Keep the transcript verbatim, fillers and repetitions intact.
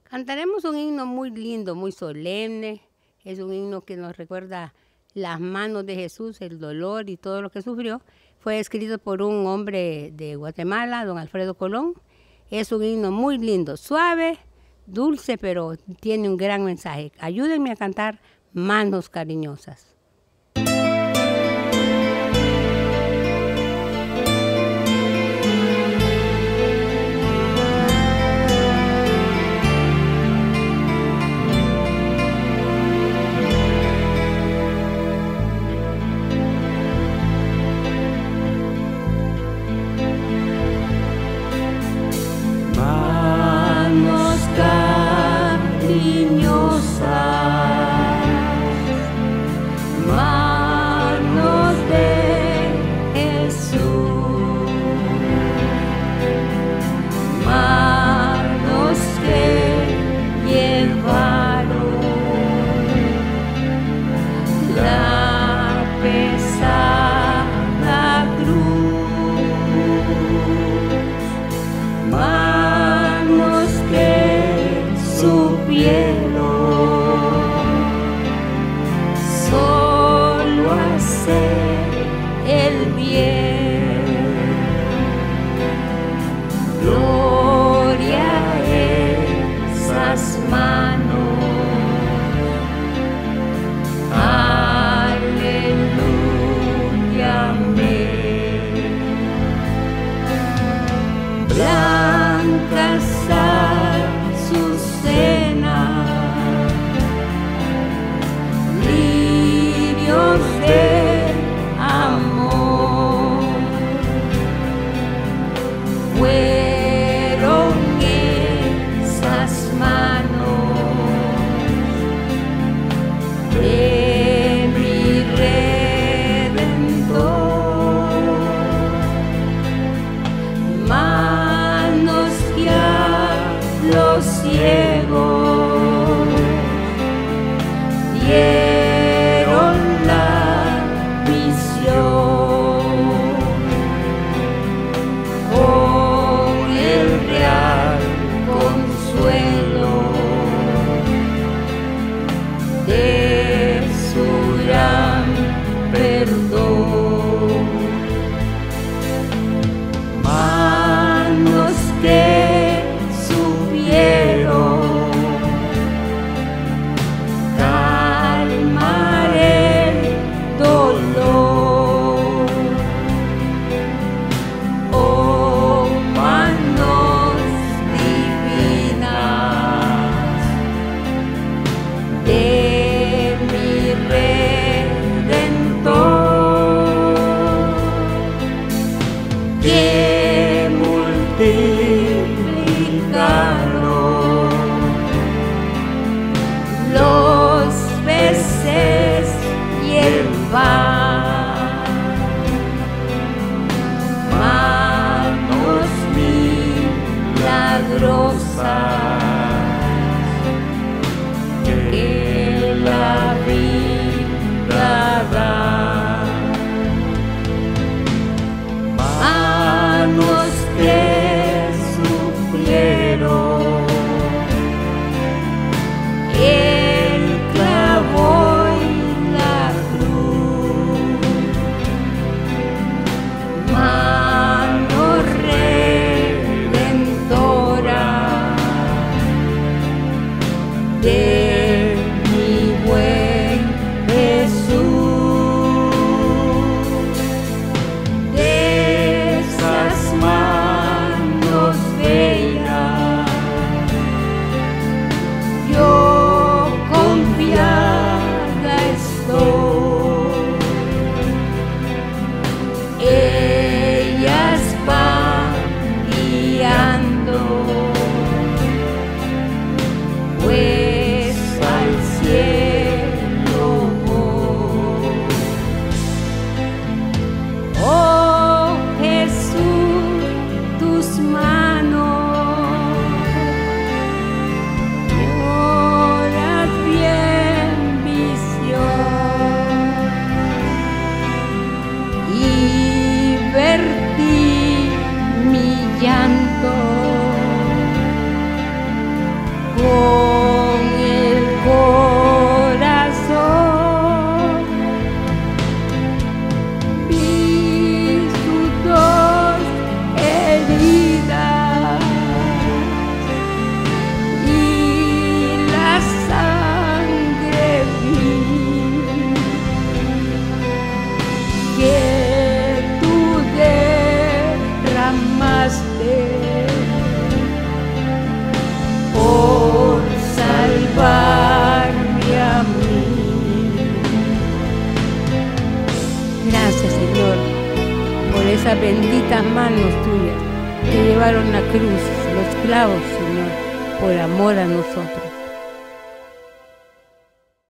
Cantaremos un himno muy lindo, muy solemne. Es un himno que nos recuerda las manos de Jesús, el dolor y todo lo que sufrió. Fue escrito por un hombre de Guatemala, don Alfredo Colón. Es un himno muy lindo, suave, dulce, pero tiene un gran mensaje. Ayúdenme a cantar Manos Cariñosas. De mi buen Gracias, Señor, por esas benditas manos tuyas que llevaron la cruz, los clavos, Señor, por amor a nosotros.